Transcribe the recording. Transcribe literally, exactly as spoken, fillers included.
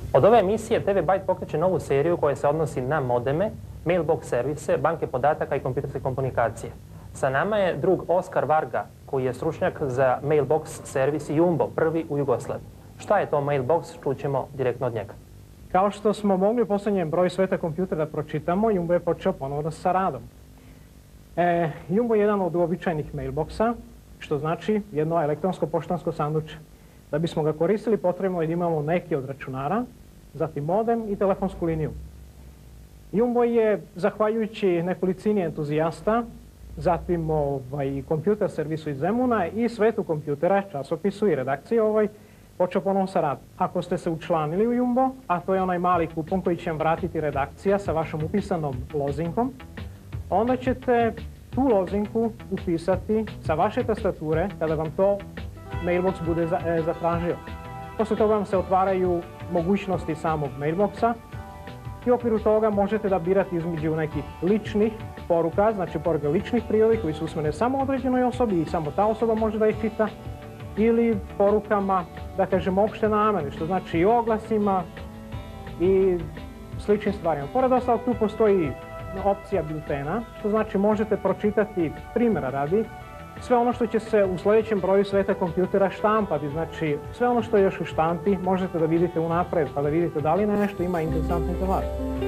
Od ove emisije te ve Byte pokreće novu seriju koja se odnosi na modeme, mailbox servise, banke podataka i kompjuterske komunikacije. Sa nama je drug Oskar Varga, koji je stručnjak za mailbox servis Jumbo, prvi u Jugoslaviji. Šta je to mailbox, čućemo direktno od njega. Kao što smo mogli u posljednjem broju Sveta kompjutera da pročitamo, Jumbo je počeo ponovno sa radom. E, Jumbo je jedan od uobičajenih mailboxa, što znači jedno elektronsko poštansko sanduče. Da bismo ga koristili, potrebno je da imamo neki od računara, zatim modem i telefonsku liniju. Jumbo je, zahvaljujući nekolicini entuzijasta, zatim ovaj, kompjuter servisu iz Zemuna i Svetu kompjutera, časopisu i redakciji, ovaj, počeo ponovno sa radom. Ako ste se učlanili u Jumbo, a to je onaj mali kupon koji će vam vratiti redakcija sa vašom upisanom lozinkom, onda ćete tu lozinku upisati sa vaše tastature kada vam to mailbox bude za, e, zatražio. Posle toga vam se otvaraju mogućnosti samog mailboxa i u okviru toga možete da birate između nekih ličnih poruka, znači poruka ličnih prijave koji su usmene samo određenoj osobi i samo ta osoba može da ih čita, ili porukama, da kažemo, opšte namene, što znači i oglasima i sličnim stvarima. Pored ostalog, tu postoji opcija biltena, što znači možete pročitati, primjera radi, sve ono što će se u sljedećem broju Sveta kompjutera štampati. Znači, sve ono što je još u štampi možete da vidite unapred, pa da vidite da li nešto ima interesantnu informaciju.